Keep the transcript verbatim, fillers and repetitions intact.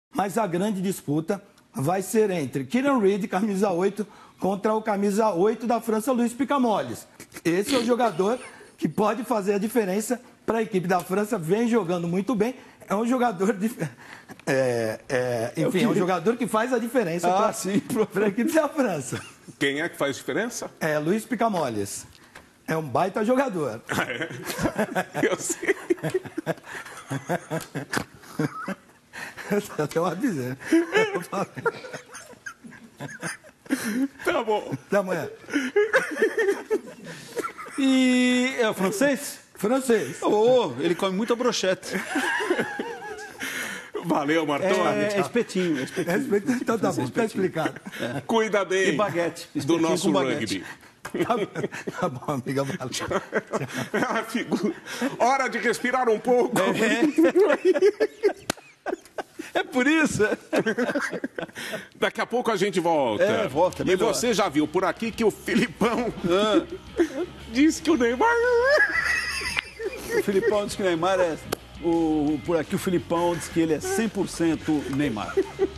mas a grande disputa vai ser entre Kieran Reid, camisa oito, contra o camisa oito da França, Luiz Picamolles. Esse é o jogador que pode fazer a diferença para a equipe da França, vem jogando muito bem. É um jogador de... é, é, enfim, é um jogador que faz a diferença ah, para a equipe da França. Quem é que faz diferença? É Luiz Picamolles. É um baita jogador. Ah, é? Eu sei. Eu até avisei. Tá bom. Até amanhã. E é o francês? Francês. Oh, ele come muita brochete. Valeu, Martoni. É, é espetinho. É espetinho. É espetinho. Então tá bom, está explicado. É. Cuida bem. E baguete. Do nosso rugby. Tá, tá bom, amiga. Hora de respirar um pouco. É, é por isso. Daqui a pouco a gente volta. É, volta. E Melhor. você já viu por aqui que o Filipão ah. disse que o Neymar... O Filipão disse que o Neymar é... O, por aqui o Filipão diz que ele é cem por cento Neymar.